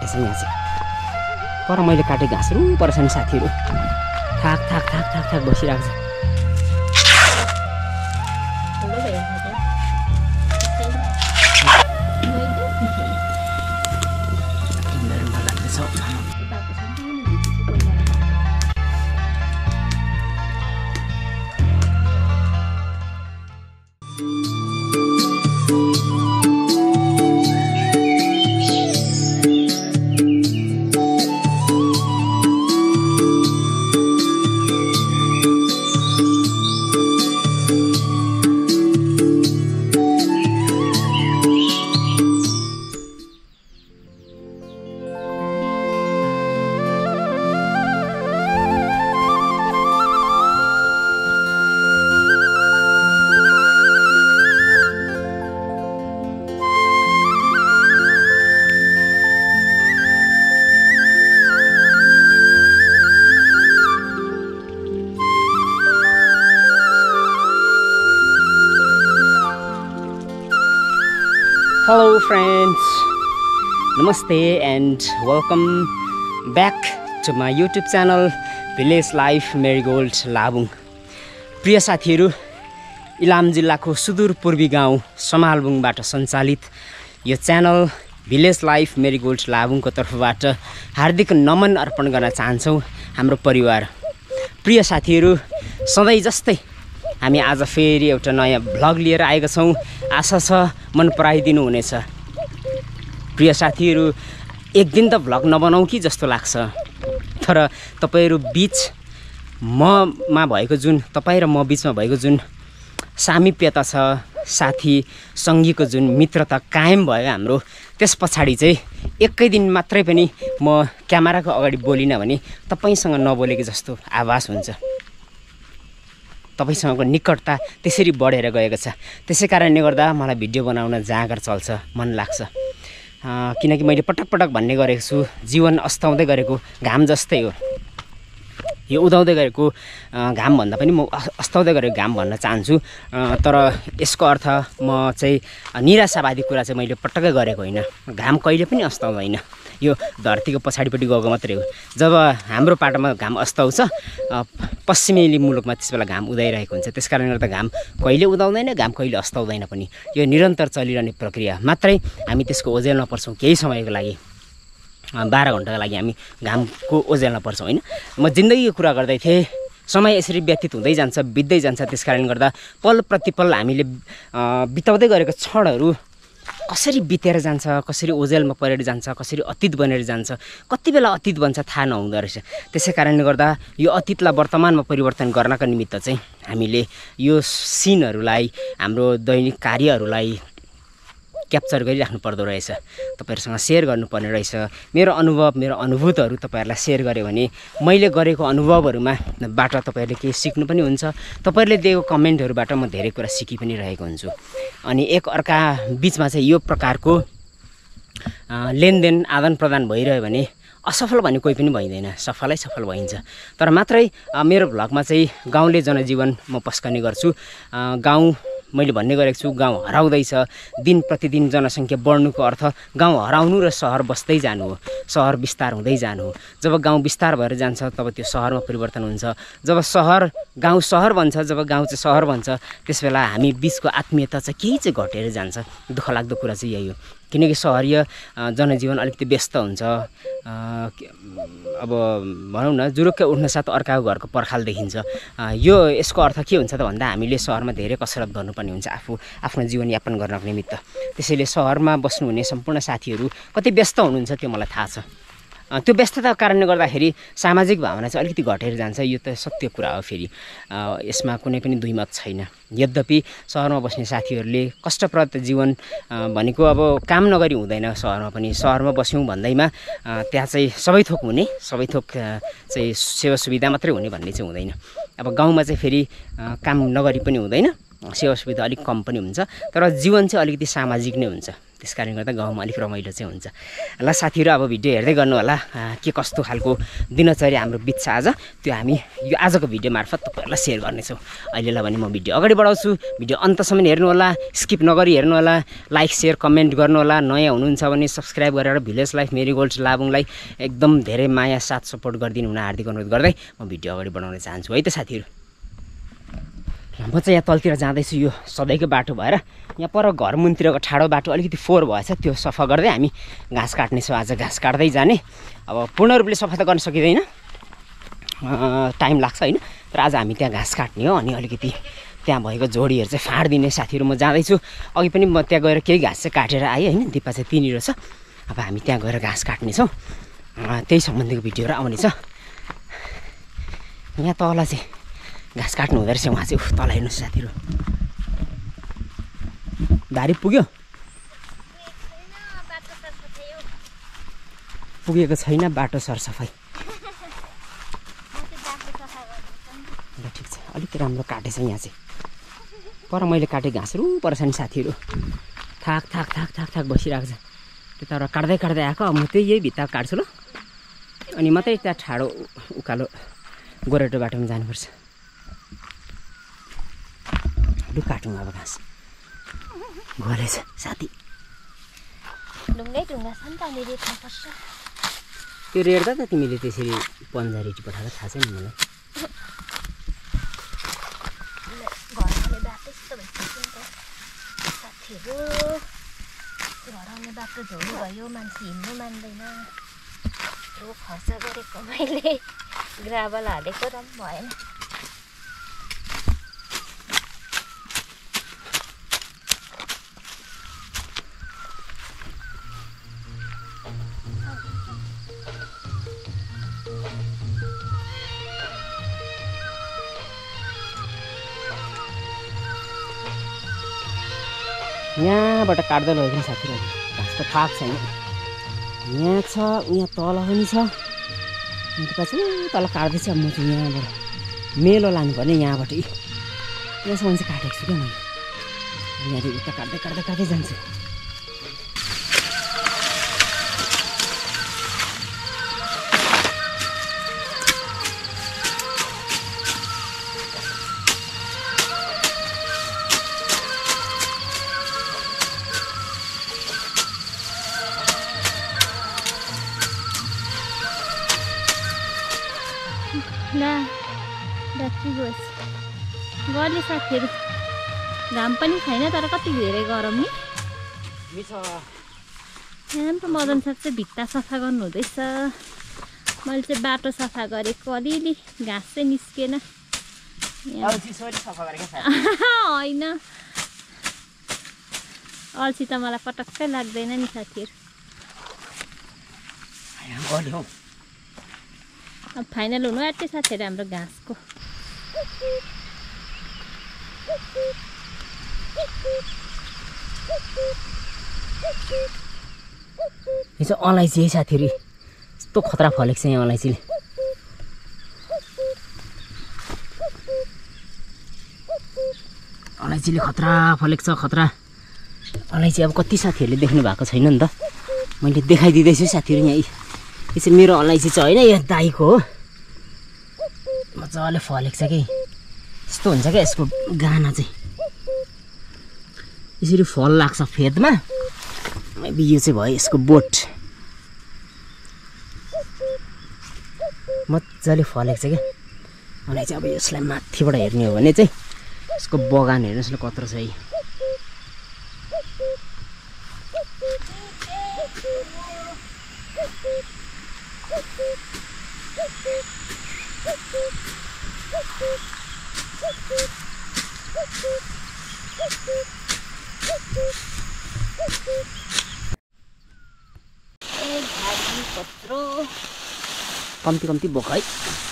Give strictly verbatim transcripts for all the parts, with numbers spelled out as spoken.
छ यहाँ चाहिँ। पर मैले काटे घाँसहरू पर छन् साथीहरू, थाक थाक थाक थाक थाक बसिरहेको छ। Hello friends, Namaste and welcome back to my YouTube channel Village Life Marigold Labung। प्रिय साथीहरू, इलाम जिल्लाको सुदूर पूर्वी गाउँ समालबुङबाट सञ्चालित यो च्यानल भिलेज लाइफ मेरीगोल्ड लाबुङको तर्फबाट हार्दिक नमन अर्पण गर्न चाहन्छौँ हाम्रो परिवार। प्रिय साथीहरू, सधैँ जस्तै हामी आज फेरि एउटा नयाँ भ्लग लिएर आएका छौँ। आशा छ मन पराइदिनु हुनेछ। प्रिय साथीहरू, एक दिन त भ्लग नबनाऊ कि जस्तो लाग्छ, तर तपाईहरू बीच ममा भएको जुन तपाईँ र म बीचमा भएको जुन सामिप्यता छ, साथी सङ्गीको जुन मित्रता कायम भयो हाम्रो, त्यस पछाडि चाहिँ एकै दिन मात्रै पनि म क्यामेराको अगाडि बोलिनँ भने तपाईसँग नबोलेको जस्तो आभास हुन्छ। तपाईसँगको निकटता त्यसरी बढेर गएको छ। त्यसै कारणले गर्दा मलाई भिडियो बनाउन जाँगर चल्छ, मन लाग्छ। किनकि मैले पटक पटक भन्ने गरेको छु, जीवन अस्ताउँदै गरेको घाम जस्तै हो। यो उदाउँदै गरेको घाम भन्दा पनि म अस्ताउँदै गरेको घाम भन्न चाहन्छु। तर यसको अर्थ म चाहिँ निराशावादी कुरा चाहिँ मैले पटक्कै गरेको होइन। घाम कहिले पनि अस्ताउँदैन, यो धरतीको पछाडिपट्टि गएको मात्रै हो। जब हाम्रो पाटोमा घाम अस्ताउँछ, पश्चिमेली मुलुकमा त्यसबेला घाम उदाइरहेको हुन्छ। त्यस कारणले गर्दा घाम कहिले उदाउँदैन, घाम कहिले अस्ताउँदैन पनि। यो निरन्तर चलिरहने प्रक्रिया मात्रै। हामी त्यसको ओझेलमा पर्छौँ केही समयको लागि, बाह्र घन्टाको लागि हामी घामको ओझेलमा पर्छौँ होइन। म जिन्दगीको कुरा गर्दै थिएँ। समय यसरी व्यतीत हुँदै जान्छ, बित्दै जान्छ। त्यस कारणले गर्दा पल प्रतिपल हामीले बिताउँदै गरेको क्षणहरू कसरी बितेर जान्छ, कसरी ओझेलमा परेर जान्छ, कसरी अतीत बनेर जान्छ, कति बेला अतीत बन्छ थाहा नहुँदो रहेछ। त्यसै कारणले गर्दा यो अतीतलाई वर्तमानमा परिवर्तन गर्नका निमित्त चाहिँ हामीले यो सिनहरूलाई, हाम्रो दैनिक कार्यहरूलाई क्याप्चर गरिराख्नु पर्दो रहेछ, तपाईहरुसँग सेयर गर्नुपर्ने रहेछ। मेरो अनुभव, मेरो अनुभूतिहरू तपाईहरुलाई सेयर गरे भने मैले गरेको अनुभवहरूमा बाट तपाईहरुले केही सिक्नु पनि हुन्छ। तपाईहरुले दिएको कमेन्टहरूबाट म धेरै कुरा सिकि पनि रहेको हुन्छु। अनि एक अर्का बीचमा चाहिँ यो प्रकारको लेनदेन आदान प्रदान भइरह्यो भने असफल भन्ने कोही पनि भइदैन, सफलै सफल भइन्छ। तर मात्रै मेरो भ्लगमा चाहिँ गाउँले जनजीवन म पस्कने गर्छु। गाउँ मैले भन्ने गरेको छु, गाउँ हराउँदैछ। दिन प्रतिदिन जनसङ्ख्या बढ्नुको अर्थ गाउँ हराउनु र सहर बस्दै जानु हो, सहर विस्तार हुँदै जानु हो। जब गाउँ विस्तार भएर जान्छ तब त्यो सहरमा परिवर्तन हुन्छ। जब सहर गाउँ सहर बन्छ, जब गाउँ चाहिँ सहर बन्छ, त्यसबेला हामी बीचको आत्मीयता चाहिँ केही चाहिँ घटेर जान्छ। दुःख लाग्दो कुरा चाहिँ यही हो। किनकि सहरीय जनजीवन अलिकति व्यस्त हुन्छ। अब भनौँ न, जुरुक्कै उठ्न साथ अर्काको घरको पर्खाल देखिन्छ। यो यसको अर्थ के हुन्छ त भन्दा हामीले सहरमा धेरै कसरत गर्नुपर्ने हुन्छ आफू आफ्नो जीवनयापन गर्नको निमित्त। त्यसैले सहरमा बस्नुहुने सम्पूर्ण साथीहरू कति व्यस्त हुनुहुन्छ त्यो मलाई थाहा छ। त्यो व्यस्तताको कारणले गर्दाखेरि सामाजिक भावना चाहिँ अलिकति घटेर जान्छ। यो त सत्य कुरा हो। फेरि यसमा कुनै पनि दुई मत छैन। यद्यपि सहरमा बस्ने साथीहरूले कष्टप्रद जीवन भनेको अब काम नगरी हुँदैन। सहरमा पनि सहरमा बस्यौँ भन्दैमा त्यहाँ चाहिँ सबै थोक हुने, सबै थोक चाहिँ सेवा सुविधा मात्रै हुने भन्ने चाहिँ हुँदैन। अब गाउँमा चाहिँ फेरि काम नगरी पनि हुँदैन, सेवा सुविधा अलिक कम पनि हुन्छ, तर जीवन चाहिँ अलिकति सामाजिक नै हुन्छ। त्यस कारणले गर्दा गाउँमा अलिक रमाइलो चाहिँ हुन्छ। ल साथीहरू अब भिडियो हेर्दै गर्नु होला के कस्तो खालको दिनचर्या हाम्रो बित्छ आज, त्यो हामी यो आजको भिडियो मार्फत तपाईँहरूलाई सेयर गर्नेछौँ। अहिलेलाई भने म भिडियो अगाडि बढाउँछु, भिडियो अन्तसम्म हेर्नु होला, स्किप नगरी हेर्नु होला, लाइक सेयर कमेन्ट गर्नु होला, नयाँ हुनुहुन्छ भने सब्सक्राइब गरेर भिलेज लाइफ मेरीगोल्ड लाबुङलाई एकदम धेरै माया साथ सपोर्ट गरिदिनु हुन हार्दिक अनुरोध गर्दै म भिडियो अगाडि बढाउन चाहन्छु है त साथीहरू। म चाहिँ यहाँ तलतिर जाँदैछु, यो सधैँको बाटो भएर यहाँ पर घर मुनतिरको ठाडो बाटो अलिकति फोहोर भएछ, त्यो सफा गर्दै हामी घाँस काट्नेछौँ। आज घाँस काट्दै जाने, अब पूर्ण रूपले सफा त गर्न सकिँदैन, टाइम लाग्छ होइन, तर आज हामी त्यहाँ घाँस काट्ने हो। अनि अलिकति त्यहाँ भएको जोडीहरू चाहिँ फाँडिदिने साथीहरू। म जाँदैछु, अघि पनि म त्यहाँ गएर केही घाँस चाहिँ काटेर आएँ होइन, दिपा चाहिँ त्यहीँनिर छ। अब हामी त्यहाँ गएर घाँस काट्नेछौँ, त्यही सम्बन्धीको भिडियोहरू आउनेछ। यहाँ तल चाहिँ घाँस काट्नु हुँदो रहेछ, उहाँ चाहिँ तल हेर्नुहोस् साथीहरू, धारी पुग्यो पुगेको छैन बाटो सरसफाइ। ल ठिक छ, अलिक राम्रो काटेछ यहाँ चाहिँ, पर मैले काटेँ घाँस रु पर्छ नि साथीहरू, थाक थाक थाक थाक थाक बसिरहेको छ। त्यता काट्दै काट्दै आएको, म त्यही यही भित्ता काट्छु ल, अनि मात्रै त्यहाँ ठाडो उकालो गोरेटो बाटोमा जानुपर्छ। लु काटौँ अब घाँस, घरेछ साथी। ढुङ्गै ढुङ्गा छ नि त, अनि रेट्नुपर्छ। त्यो रेट्दा त तिमीले त्यसरी पन्जा रेटी पठाएको थाहा छैन मलाई। घर आउने बाटो यस्तो भइसक्यो नि त साथीहरू, घर आउने बाटो झोडी भयो, मान्छे हिँड्नु मान्दैन। यत्रो खर्च गरेको मैले ग्राभल हालेको र पनि भएन। यहाँबाट काट्दै लगेको साथीहरू, घाँस त थाक छैन, यहाँ छ, यहाँ तल पनि छ, पछि तल काट्दैछ। म चाहिँ यहाँबाट मेलो लानुपर्ने, यहाँबाट यहाँसम्म चाहिँ काटेको छु क्या मैले, यहाँदेखि उता काट्दै काट्दै काट्दै जान्छु। ला ब्याट्री गएछ गर्ने साथीहरू, घाम पनि छैन तर कति धेरै गरम नि। यहाँ त मदन सर चाहिँ भित्ता सफा गर्नु हुँदैछ, मैले चाहिँ बाटो सफा गरेको, अलिअलि घाँस चाहिँ निस्केन होइन। अल्छी त मलाई पटक्कै लाग्दैन नि साथीहरू। अब फाइनल हुनु आँट्यो साथीहरू हाम्रो घाँसको। यो चाहिँ अलैँची है साथीहरू, यस्तो खतरा फलेको छ यहाँ अलैँचीले। अलैँचीले खतरा फलेको छ, खतरा अलैँची। अब कति साथीहरूले देख्नु भएको छैन नि त, मैले देखाइदिँदैछु साथीहरू। यहाँ यो चाहिँ मेरो अलैँची चाहिँ होइन, यो दाईको हो, मजाले फलेको छ कि। यस्तो हुन्छ क्या यसको गाना चाहिँ, यसरी फल लाग्छ फेदमा। यो चाहिँ भयो यसको बोट, मजाले फलेको छ क्या अलैँची। अब यसलाई माथिबाट हेर्ने हो भने चाहिँ यसको बगान हेर्नुहोस् न कत्रो छ है। कम्ती कम्ती बोक है,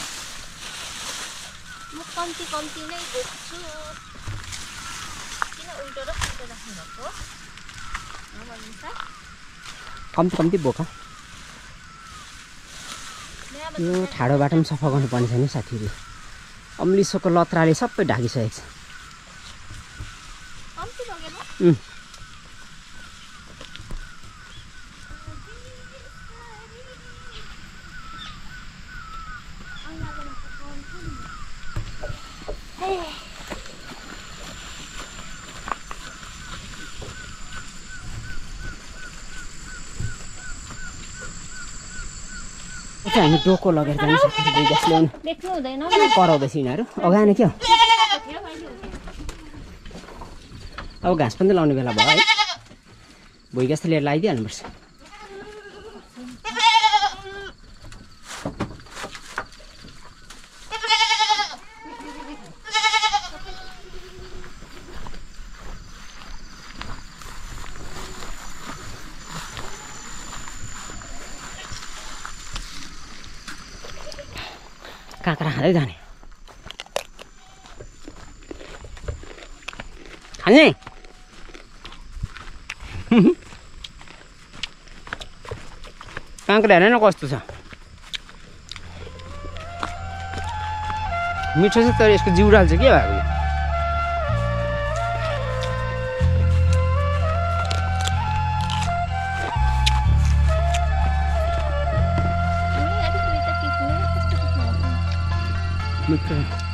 म कम्ती कम्ती नै बोक्छु। किन उल्टो र उल्टो राख्नु भएको कम्ती कम्ती बोका। यो ठाडो बाटो पनि सफा गर्नुपर्ने छैन साथीहरू, अम्लिसोको लत्राले सबै ढाकिसकेको छ। हामी टोको लगेर जानु सक्छौँ भुइँगास ल्याउनु देख्नु हुँदैन कराउँदैछ यिनीहरू अगाएन क्या अब घाँस पनि लाउने बेला भयो है भुइँगास त लिएर लगाइदिइहाल्नुपर्छ काँक्रा खाँदै जाने खाने काँक्रा हेर न कस्तो छ मिठो छ तर यसको जिउडाल चाहिँ के भएको मिठो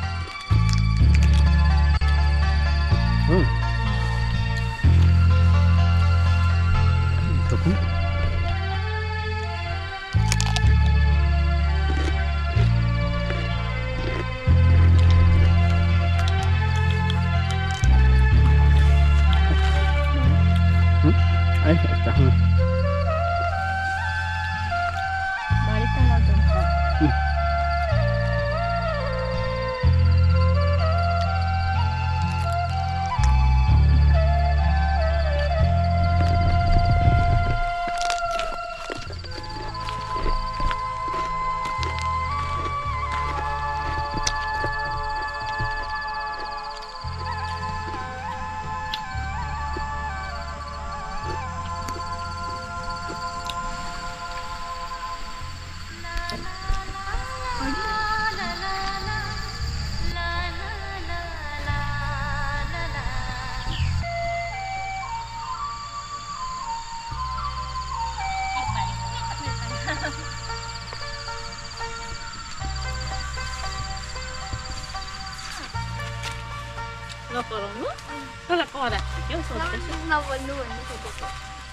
नपराउनु तँलाई परा क्या सोच्दैछु नबोल्नु भन्नु सोचेको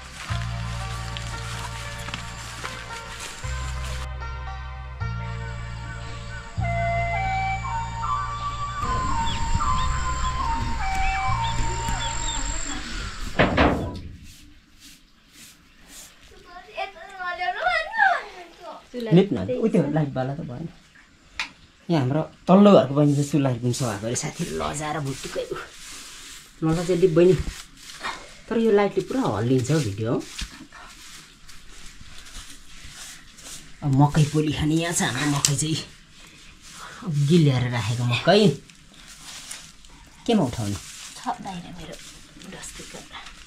लिप न उ त्यो लाइटवाला त भएन यहाँ हाम्रो तल्लो घरको बहिनी चाहिँ चुल्हा पनि सफा गरे साथीहरू लजाएर भुट्टुकै नला चाहिँ लिप बहिनी तर यो लाइटले पुरा हल्लिन्छ हौ भिडियो अब मकै पोली खाने यहाँ छ हाम्रो मकै चाहिँ अब गिल्याएर राखेको मकै केमा उठाउने छ बाहिर मेरो डस्टबिन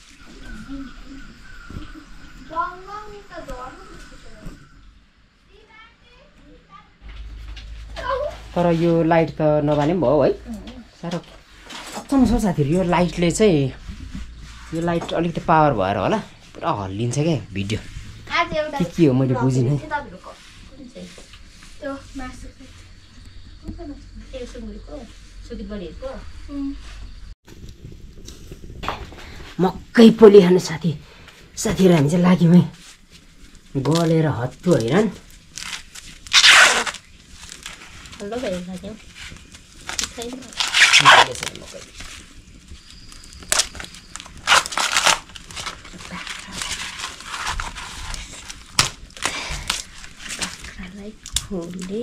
तर यो लाइट त नबाने पनि भयो है साह्रो अचम्म छ साथीहरू यो लाइटले चाहिँ यो लाइट अलिकति पावर भएर होला पुरा हल्लिन्छ क्या भिडियो के के हो मैले बुझिनँ मकै पोली खानु साथी साथीहरू हामी चाहिँ लाग्यौँ है गलेर हत्तु हैरान हेलो भाइ लाग्यो छैन बाख्रालाई खोले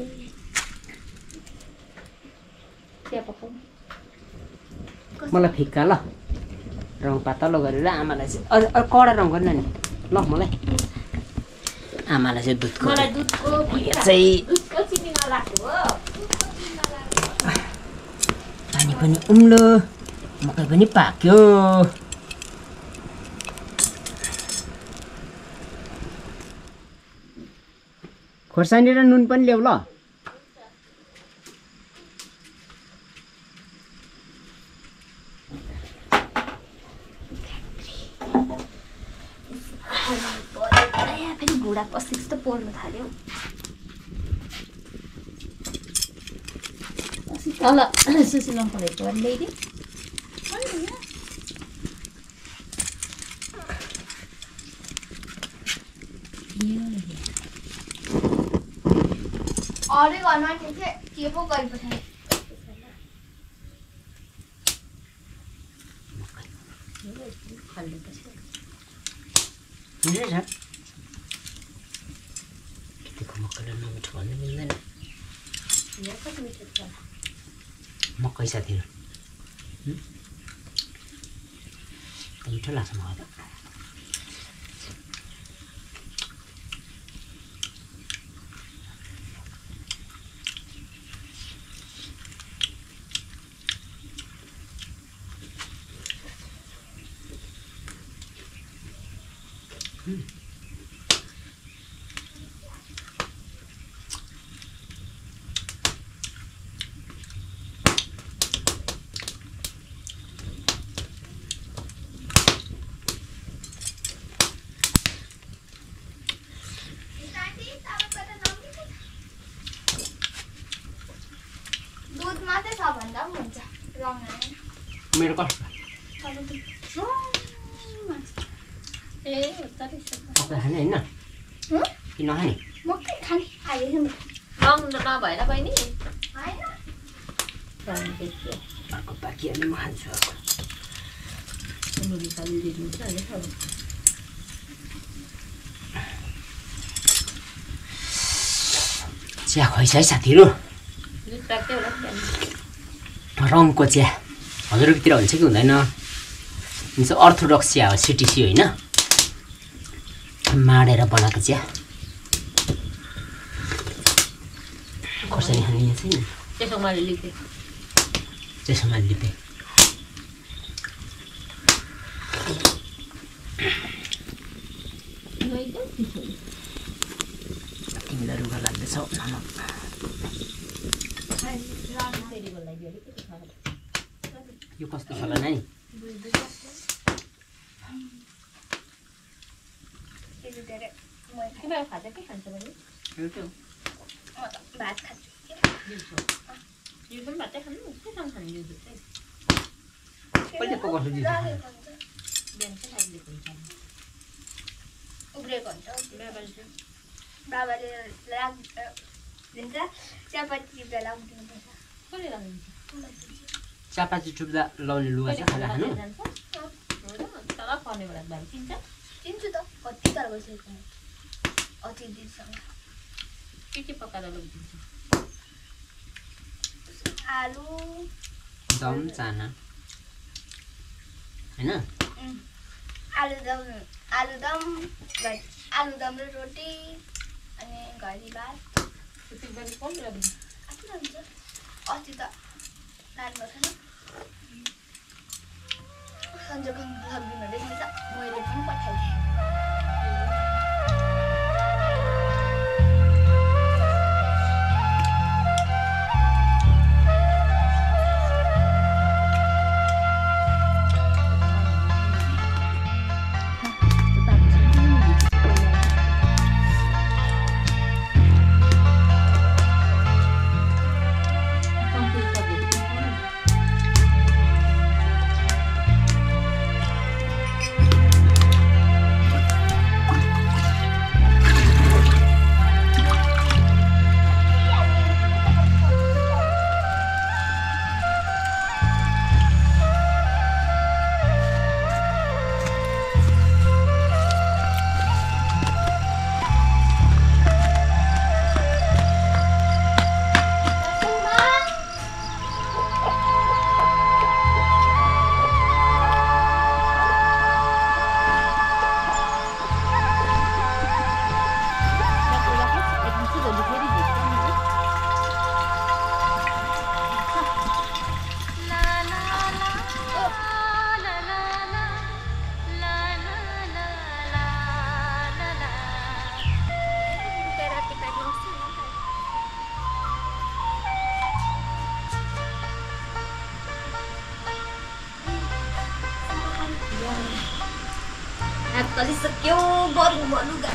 चिया पकाउनु मलाई फिक्का ल रङ पातलो गरेर आमालाई चाहिँ अझ कडा रङ गर्न नि ल मलाई आमालाई चाहिँ दुधको मलाई दुधको चाहिँ दुधको चिनी नलाग्यो हो पानी पनि उम्लो मकै पनि पाक्यो खोर्सानी र नुन पनि ल्याऊ ल घुँडा पस्दै जस्तो पोल्नु थाल्यो अस्ति त तल सुसिलम परेको ल्याइदिए अरे घरमा के के पो गरिपठाए खेतीको मकैलाई नमिठो भन्नु मिल्दैन मकै साथीहरू मिठो लाग्छ मलाई त दुध मात्रै छ भन्दा पनि हुन्छ रङ मेरो कस्तो ए उता रहेछ मकै खाने होइन कि नखाने मकै खाने आयो रङ नभएर बहिनी हैन रङ देखियो अर्को पाकिहाल्ने म खान्छु अर्को मुली खाली दिनुहुन्छ हैन चिया खुवाइछ है साथीहरू दुध पाक्दै होला रङको चिया हजुरतिर हुन्छ कि हुँदैन हुन्छ अर्थोडक्स चिया हो सिटिसी होइन माडेर बनाएको चिया खोर्सानी खाने यहाँ छैन त्यसो मैले लिपे त्यसमा लिपे तिमीलाई रुगा लाग्दैछ यो कस्तो छ होला नानी तिमीहरू खाजा के खान्छ भने भात खान्छु यो पनि भातै खानु के सँग खानु यो दुध चाहिँ कहिले पकाउँछु दिदी बिहान चाहिँ खाइदिएको हुन्छ उब्रेको हुन्छ बाबाले चाहिँ बाबाले लाग दिन्छ चियापत्ती टिप्दा लागिदिनु पर्छ कसले लगाइदिन्छ चियापत्ती चुप्दा लाउने लुगा चाहिँ खाना खानु तल पर्ने बेला भाइ चिन्छ चिन्छु त कति ताल गइसकेको म अति दिनसँग के के पकाएर लगिदिन्छ आलु दम चाना होइन आलुदम आलुदम आलुदम र रोटी अनि घरी भात त्यति बेला कम लगिदिन्छ आफै हुन्छ अस्ति त लानुभएको छैन सन्जोग लगिदिनु हुँदैछ मैले पनि पठाइदिएँ सक्यो बरु बलुगा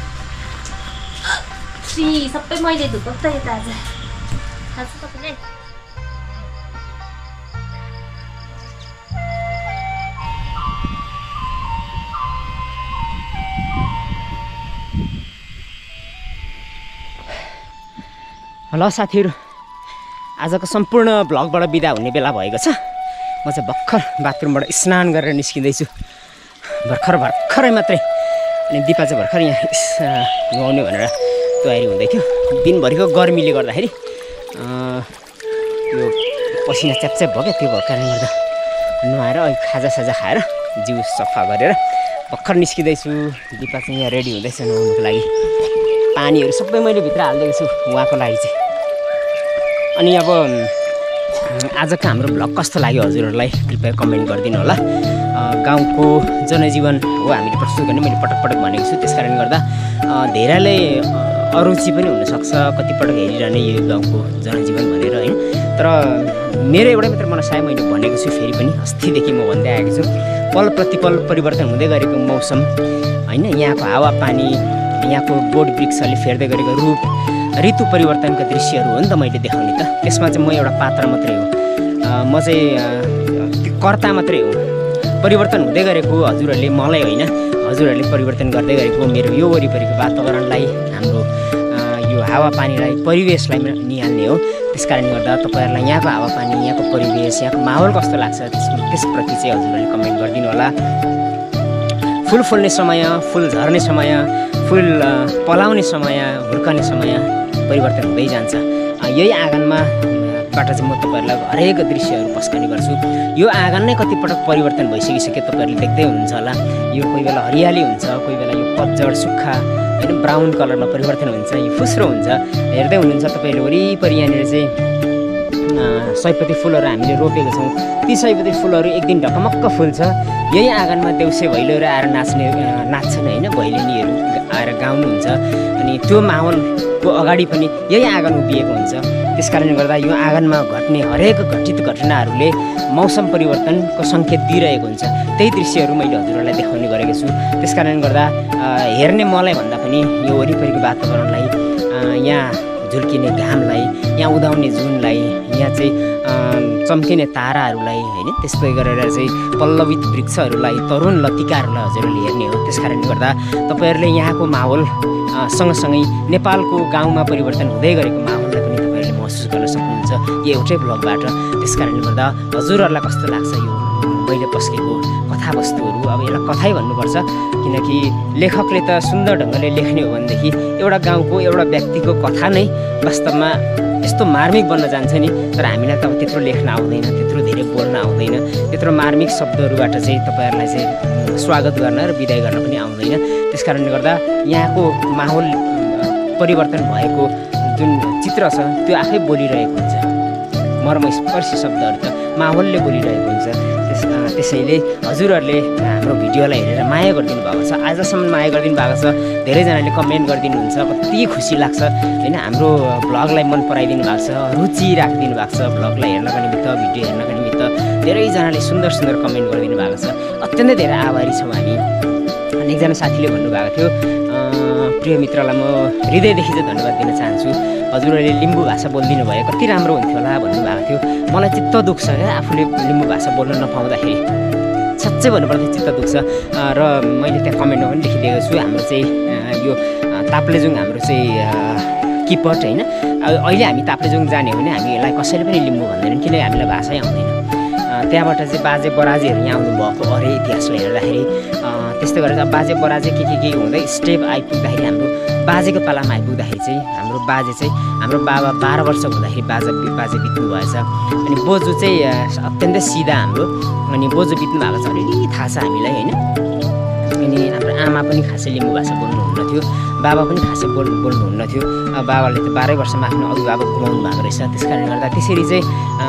सबै मैले धुको त यता आज थाहा छ तपाईँलाई ल साथीहरू, आजको सम्पूर्ण भ्लगबाट बिदा हुने बेला भएको छ। म चाहिँ भर्खर बाथरुमबाट स्नान गरेर निस्किँदैछु, भर्खर भर्खरै मात्रै। अनि दिपा चाहिँ भर्खर यहाँ नुहाउने भनेर तयारी हुँदै थियो। दिनभरिको गर्मीले गर्दाखेरि यो पसिना च्यापच्याप भयो क्या, त्यो भएको कारणले गर्दा नुहाएर अहिले खाजासाजा खाएर जिउ सफा गरेर भर्खर निस्किँदैछु। दिपा चाहिँ यहाँ रेडी हुँदैछ नुहाउनुको लागि। पानीहरू सबै मैले भित्र हालिदिएको छु उहाँको लागि चाहिँ। अनि अब आजको हाम्रो भ्लग कस्तो लाग्यो हजुरहरूलाई कृपया कमेन्ट गरिदिनु होला। गाउँको जनजीवन हो हामीले प्रस्तुत गर्ने, मैले पटक पटक भनेको छु। त्यस कारणले गर्दा धेरैले अरुचि पनि हुनसक्छ कतिपटक हेरिरहने यो गाउँको जनजीवन भनेर होइन। तर मेरो एउटै मात्र मनसाय मैले भनेको छु, फेरि पनि अस्तिदेखि म भन्दै आएको छु, पल प्रतिपल परिवर्तन हुँदै गरेको मौसम होइन, यहाँको हावापानी, यहाँको बोट वृक्षले फेर्दै गरेको रूप, ऋतु परिवर्तनको दृश्यहरू हो नि त मैले देखाउने त। त्यसमा चाहिँ म एउटा पात्र मात्रै हो, म चाहिँ कर्ता मात्रै हो। परिवर्तन हुँदै गरेको हजुरहरूले मलाई होइन, हजुरहरूले परिवर्तन गर्दै गरेको मेरो यो वरिपरिको वातावरणलाई, हाम्रो यो हावापानीलाई, परिवेशलाई निहाल्ने हो। त्यस कारणले गर्दा तपाईँहरूलाई यहाँको हावापानी, यहाँको परिवेश, यहाँको माहौल कस्तो लाग्छ त्यस त्यसप्रति चाहिँ हजुरहरूले कमेन्ट गरिदिनु होला। फुल फुल्ने समय, फुल झर्ने समय, फुल पलाउने समय, हुर्कने समय परिवर्तन हुँदै जान्छ। यही आँगनमा बाट चाहिँ म तपाईँहरूलाई हरेक दृश्यहरू पस्कने गर्छु। यो आँगन नै कतिपटक परिवर्तन भइसकिसक्यो, तपाईँहरूले देख्दै हुनुहुन्छ होला। यो कोही बेला हरियाली हुन्छ, कोही बेला यो पतझड सुक्खा होइन ब्राउन कलरमा परिवर्तन हुन्छ, यो फुस्रो हुन्छ। हेर्दै हुनुहुन्छ तपाईँहरूले वरिपरि यहाँनिर चाहिँ सयपत्री फुलहरू हामीले रोपेको छौँ। ती सयपत्री फुलहरू एक दिन ढकमक्क फुल्छ। यही आँगनमा देउसे भैलोहरू आएर नाच्ने नाच्छन् होइन, भैलेनीहरू आएर गाउनुहुन्छ। अनि त्यो माहौलको अगाडि पनि यही आँगन उभिएको हुन्छ। त्यस कारणले गर्दा यो आँगनमा घट्ने हरेक घटित घटनाहरूले मौसम परिवर्तनको सङ्केत दिइरहेको हुन्छ। त्यही दृश्यहरू मैले हजुरहरूलाई देखाउने गरेको छु। त्यस कारणले गर्दा हेर्ने मलाई भन्दा पनि यो वरिपरिको वातावरणलाई, यहाँ झुल्किने घामलाई, यहाँ उदाउने जुनलाई, यहाँ चाहिँ चम्किने ताराहरूलाई होइन, त्यस्तै गरेर चाहिँ पल्लवित वृक्षहरूलाई, तरुण लतिकाहरूलाई हजुरहरूले हेर्ने हो। त्यस कारणले गर्दा तपाईँहरूले यहाँको माहौल सँगसँगै नेपालको गाउँमा परिवर्तन हुँदै गरेको माहौललाई पनि तपाईँहरूले महसुस गर्न सक्नुहुन्छ यो एउटै भ्लगबाट। त्यस कारणले गर्दा हजुरहरूलाई कस्तो लाग्छ यो मैले पस्केको कथावस्तुहरू? अब यसलाई कथै भन्नुपर्छ, किनकि लेखकले त सुन्दर ढङ्गले लेख्ने हो भनेदेखि एउटा गाउँको एउटा व्यक्तिको कथा नै वास्तवमा यस्तो मार्मिक बन्न जान्छ नि। तर हामीलाई त अब त्यत्रो लेख्न आउँदैन, त्यत्रो धेरै बोल्न आउँदैन, त्यत्रो मार्मिक शब्दहरूबाट चाहिँ तपाईँहरूलाई चाहिँ स्वागत गर्न र बिदाई गर्न पनि आउँदैन। त्यस कारणले गर्दा यहाँको माहौल परिवर्तन भएको जुन चित्र छ त्यो आफै बोलिरहेको हुन्छ। मर्मस्पर्शी शब्दहरू त माहौलले बोलिरहेको हुन्छ। त्यस त्यसैले हजुरहरूले हाम्रो भिडियोलाई हेरेर माया गरिदिनु भएको छ, आजसम्म माया गरिदिनु भएको छ। धेरैजनाले कमेन्ट गरिदिनुहुन्छ, कति खुसी लाग्छ होइन। हाम्रो भ्लगलाई मन पराइदिनु भएको छ, रुचि राखिदिनु भएको छ भ्लगलाई हेर्नको निमित्त, भिडियो हेर्नको निमित्त धेरैजनाले सुन्दर सुन्दर कमेन्ट गरिदिनु भएको छ। अत्यन्तै धेरै आभारी छौँ हामी। अनि एकजना साथीले भन्नुभएको थियो, प्रिय मित्रलाई म हृदयदेखि चाहिँ धन्यवाद दिन चाहन्छु, हजुरहरूले लिम्बू भाषा बोलिदिनु भयो, कति राम्रो हुन्थ्यो होला भन्नुभएको थियो। मलाई चित्त दुख्छ क्या आफूले लिम्बू भाषा बोल्न नपाउँदाखेरि, साँच्चै भन्नुपर्दा चित्त दुख्छ। र मैले त्यहाँ कमेन्टमा पनि लेखिदिएको छु, हाम्रो चाहिँ यो ताप्लेजुङ हाम्रो चाहिँ किपट होइन। अहिले हामी ताप्लेजुङ जाने हो भने हामीलाई कसैले पनि लिम्बू भन्दैनन्, किनकि हामीलाई भाषै आउँदैन। त्यहाँबाट चाहिँ बाजे बराजेहरू यहाँ आउनुभएको अरे इतिहासलाई हेर्दाखेरि। त्यस्तै गरेर अब बाजे बराजे के के के हुँदै स्टेप आइपुग्दाखेरि हाम्रो बाजेको पालामा आइपुग्दाखेरि चाहिँ हाम्रो बाजे चाहिँ हाम्रो बाबा बाह्र वर्षको हुँदाखेरि बाजा बाजे बित्नु भएछ। अनि बोजू चाहिँ अत्यन्तै सिधा हाम्रो, अनि बोजू बित्नु भएको छ अलिअलि थाहा छ हामीलाई होइन। अनि हाम्रो आमा पनि खासै लिम्बू भाषा बोल्नुहुन्न थियो, बाबा पनि खासै बोल बोल्नुहुन्न थियो। बाबाले त बाह्रै वर्षमा आफ्नो अभिभावक गुमाउनु भएको रहेछ। त्यस कारणले गर्दा त्यसरी चाहिँ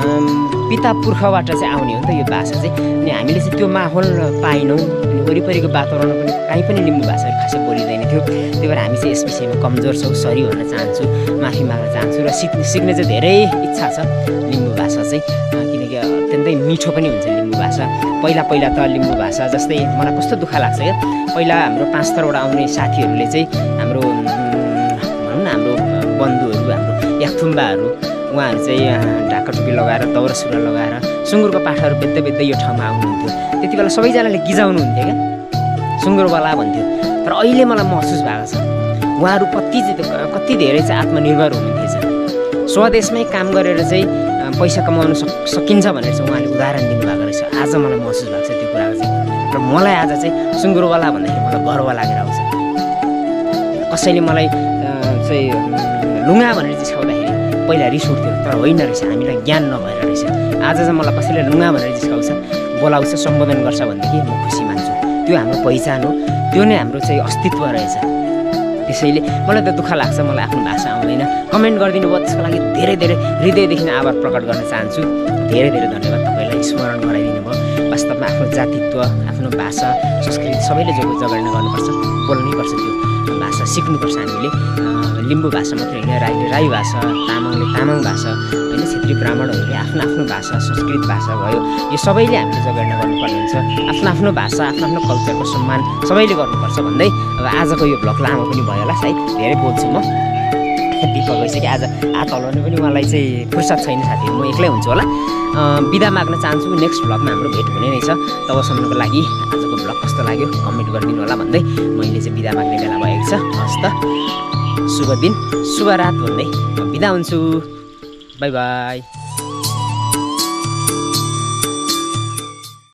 पिता पुर्खाबाट चाहिँ आउने हो नि त यो भाषा चाहिँ। अनि हामीले चाहिँ त्यो माहौल पाएनौँ। अनि वरिपरिको वातावरणमा पनि कहीँ पनि लिम्बू भाषाहरू खासै बोलिँदैन थियो। त्यही भएर हामी चाहिँ यस विषयमा कमजोर छौँ, सरी भन्न चाहन्छु, माफी माग्न चाहन्छु। र सिक्ने सिक्ने चाहिँ धेरै इच्छा छ लिम्बू भाषा चाहिँ, किनकि अत्यन्तै मिठो पनि हुन्छ लिम्बू भाषा। पहिला पहिला त लिम्बू भाषा जस्तै मलाई कस्तो दुःख लाग्छ क्या, पहिला हाम्रो पाँच थरबाट आउने साथीहरूले चाहिँ हाम्रो भनौँ न हाम्रो बन्धुहरू, हाम्रो याखथुम्बाहरू, उहाँहरू चाहिँ ढाका टोपी लगाएर दौरा सुरुवाल लगाएर सुँगुरको पाठाहरू बेच्दै बेच्दै यो ठाउँमा आउनुहुन्थ्यो। त्यति बेला सबैजनाले गिजाउनुहुन्थ्यो क्या, सुँगुरवाला भन्थ्यो। तर अहिले मलाई महसुस भएको छ उहाँहरू कति कति धेरै चाहिँ आत्मनिर्भर हुनुहुन्थेछ। स्वदेशमै काम गरेर चाहिँ पैसा कमाउन सक सकिन्छ भनेर चाहिँ उहाँले उदाहरण दिनुभएको रहेछ। आज मलाई महसुस भएको छ त्यो कुराको चाहिँ, र मलाई आज चाहिँ सुँगुरवाला भन्दाखेरि मलाई गर्व लागेर आउँछ। कसैले मलाई चाहिँ लुगा भनेर जिस्काउँदाखेरि पहिला रिस उठ्थ्यो, तर होइन रहेछ, हामीलाई ज्ञान नभएर रहेछ। आज चाहिँ मलाई कसैले लुगा भनेर जिस्काउँछ, बोलाउँछ, सम्बोधन गर्छ भनेदेखि म खुसी मान्छु। त्यो हाम्रो पहिचान हो, त्यो नै हाम्रो चाहिँ अस्तित्व रहेछ। त्यसैले मलाई त दुःख लाग्छ मलाई आफ्नो भाषा आउँदैन। कमेन्ट गरिदिनु भयो, त्यसको लागि धेरै धेरै हृदयदेखि आभार प्रकट गर्न चाहन्छु। धेरै धेरै धन्यवाद। तपाईँलाई स्मरण गराइदिनु भयो। वास्तवमा आफ्नो जातित्व, आफ्नो भाषा, संस्कृति सबैले जो जगेर्ना गर्नुपर्छ, बोल्नै पर्छ, त्यो भाषा सिक्नुपर्छ हामीले। लिम्बू भाषा मात्रै होइन, राईले राई भाषा, तामाङले तामाङ भाषा, होइन, छेत्री ब्राह्मणहरूले आफ्नो आफ्नो भाषा, संस्कृत भाषा भयो, यो सबैले हामीले जगेर्ना गर्नुपर्ने हुन्छ। आफ्नो आफ्नो भाषा, आफ्नो आफ्नो कल्चरको सम्मान सबैले गर्नुपर्छ भन्दै अब आजको यो भ्लग लामो पनि भयो होला, सायद धेरै बोल्छु म। दिपक गइसक्यो आज, हात हल्लाउने पनि उहाँलाई चाहिँ फुर्सद छैन साथीहरू, म एक्लै हुन्छु होला। बिदा माग्न चाहन्छु। नेक्स्ट भ्लगमा हाम्रो भेट हुने नै छ। तबसम्मको लागि आजको भ्लग कस्तो लाग्यो कमेन्ट गरिदिनु होला भन्दै मैले चाहिँ बिदा माग्ने बेला भएको छ। हस् त, शुभ दिन, शुभ रात भन्दै म बिदा हुन्छु। Bye by.